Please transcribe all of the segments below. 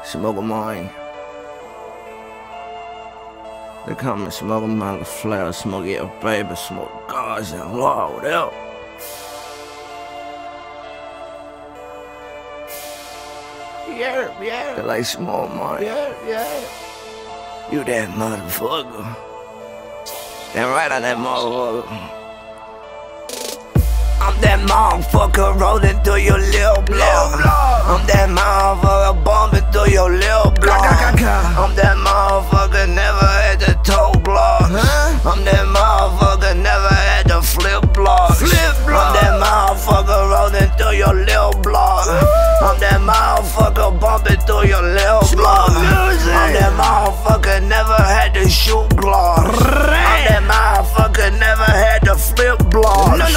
Smoke a mine. They come and smoke a mine, the flare, smoke your baby, smoke guys and loud out. Yeah. They like small mine. Yeah. You that motherfucker. Damn right on that motherfucker. I'm that motherfucker rolling through your lil' block. I'm that motherfucker bumping through your lil' block. I'm that motherfucker never had the toe block. I'm that motherfucker never had the flip block. I'm that motherfucker rolling through your lil' block. I'm that motherfucker bumping through your lil' block. I'm that motherfucker never had the shoot block. I'm that motherfucker never had the flip block. No.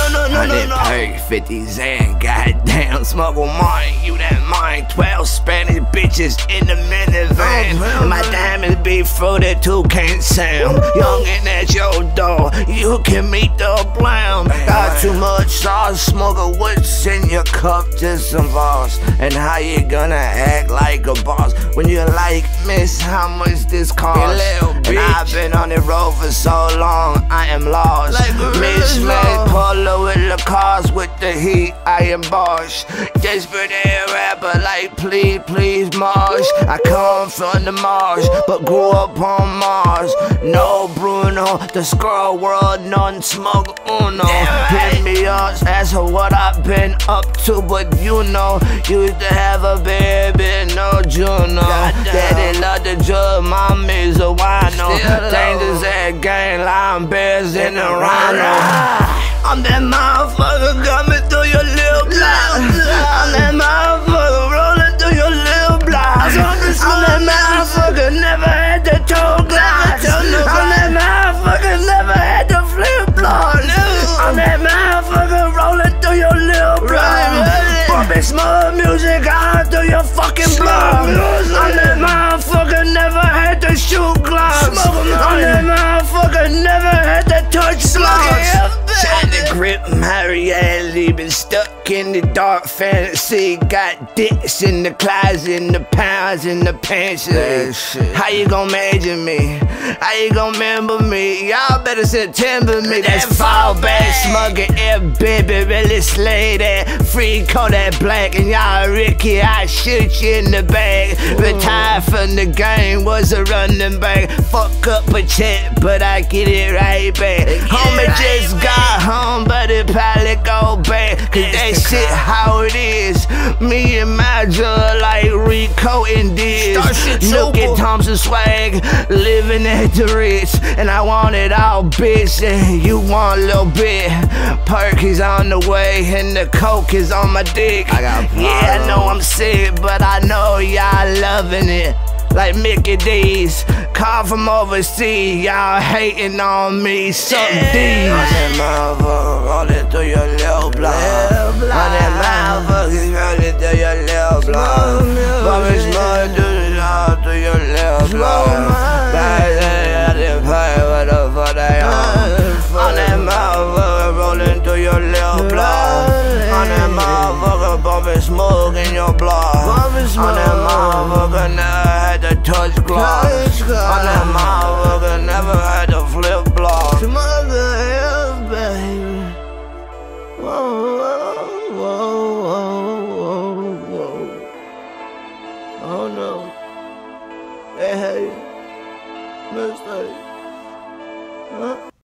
Hey, 50 Zan, goddamn, smuggle mine, you that mine. 12 Spanish bitches in the minivan. And my diamonds be fruited too, can't sound. Youngin' at your door, you can meet the blam. Got too much sauce, smoker, what's in your cup? Just some boss. And how you gonna act like a boss when you like, miss, how much this cost? And I've been on the road for so long, I am lost. Mismatch polo with the cars with the heat, I am Bosch. Desperate air rapper like please Marsh. I come from the marsh, but grew up on Mars. No Bruno, the squirrel world, none smoke uno. Hit me up, ask her what I've been up to, but you know, used to have a baby, no Juno. Daddy love the drug, mommy's a wino. Dangerous at gang, lion bears in the rhino. I'm that motherfucker coming through your lil' block. I'm that motherfucker rolling through your lil' block. I'm that motherfucker never had the toe glass. I'm that motherfucker never had the flip block. I'm that motherfucker rolling through your lil' block. Bumping small music out through your fucking block. I'm that motherfucker never had the shoe gloves. I'm that motherfucker never had the touch slugs. Trying to grip my reality, been stuck in the dark fantasy. Got dicks in the closet, in the pounds in the pants. How you gon' imagine me? How you gon' remember me? Y'all better September me. That's fall back, smugging air, baby, really slay that. Free Kodak Black, and y'all Ricky, I shoot you in the bag. Retired from the game, was a running back. Fuck up a check, but I get it right back. Homie just got home, but it probably go back. Cause that shit how it is. Me and my drug like Rico and Diz. Look at Thompson swag, living at the Ritz. And I want it all, bitch, and you want a little bit. Perk is on the way, and the coke is on my dick. Yeah, I know I'm sick, but I know y'all loving it. Like Mickey D's, call from overseas, y'all hating on me, suck D's. I'm that motherfucker rolling through your lil' block. I'm that motherfucker rolling through your lil' block. Bumpin' small through your lil' block. I didn't pay what the fuck they on. I'm that motherfucker rolling through your lil' block. I'm that motherfucker bumpin' smoke in your block. I'm that motherfucker never had the touch gloss. I'm that motherfucker never had the flip block. Smother him, baby. Whoa. Oh no. Hey, mistake. Huh?